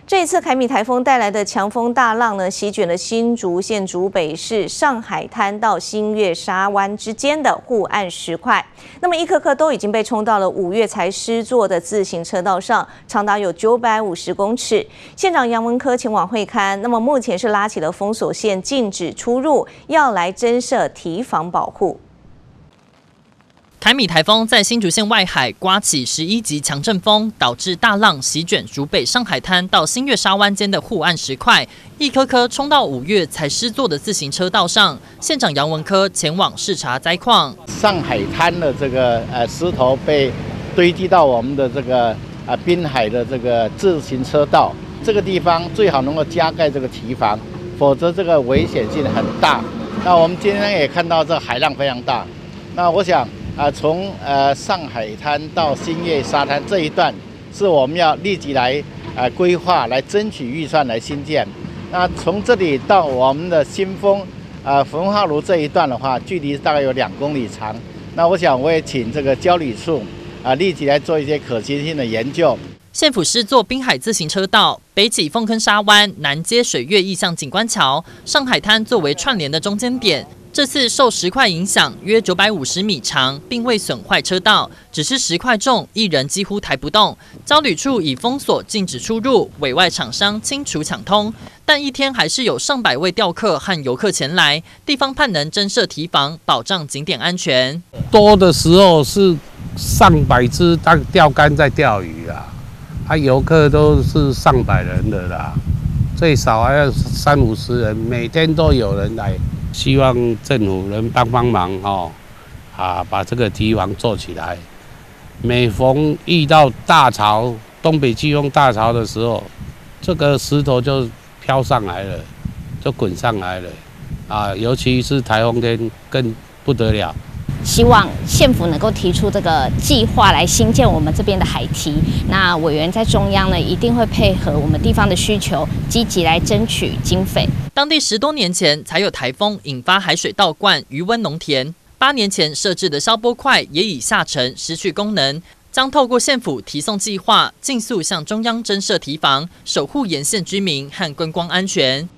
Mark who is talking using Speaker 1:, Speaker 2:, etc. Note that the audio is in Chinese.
Speaker 1: 这一次凯米台风带来的强风大浪呢，席卷了新竹县竹北市上海滩到新月沙湾之间的护岸石块。那么一颗颗都已经被冲到了5月才施作的自行车道上，长达有950公尺。县长杨文科前往会勘，那么目前是拉起了封锁线，禁止出入，要来增设堤防保护。
Speaker 2: 凯米台风在新竹县外海刮起11级强阵风，导致大浪席卷竹北上海滩到新月沙湾间的护岸石块，一颗颗冲到5月才施作的自行车道上。县长杨文科前往视察灾况。
Speaker 3: 上海滩的这个石头被堆积到我们的这个滨海的这个自行车道，这个地方最好能够加盖这个堤防，否则这个危险性很大。那我们今天也看到这海浪非常大，那我想。 从上海滩到新月沙滩这一段，是我们要立即来规划，来争取预算来兴建。那从这里到我们的新丰焚化炉这一段的话，距离大概有2公里长。那我想我也请这个交旅处立即来做一些可行性的研究。
Speaker 2: 县府施作滨海自行车道，北起凤坑沙湾，南接水月意象景观桥，上海滩作为串联的中间点。 这次受石块影响，约950米长，并未损坏车道，只是石块重，一人几乎抬不动。交旅处已封锁，禁止出入，委外厂商清除抢通。但一天还是有上百位钓客和游客前来，地方盼能增设堤防，保障景点安全。
Speaker 4: 多的时候是上百只钓竿在钓鱼啊，游客都是上百人的啦，最少还要30-50人，每天都有人来。 希望政府能帮忙把这个堤防做起来。每逢遇到大潮，东北季风大潮的时候，这个石头就飘上来了，就滚上来了尤其是台风天更不得了。
Speaker 5: 希望县府能够提出这个计划来兴建我们这边的海堤。那委员在中央呢，一定会配合我们地方的需求，积极来争取经费。
Speaker 2: 当地10多年前才有台风引发海水倒灌渔温农田，8年前设置的消波块也已下沉失去功能，将透过县府提送计划，尽速向中央增设堤防，守护沿线居民和观光安全。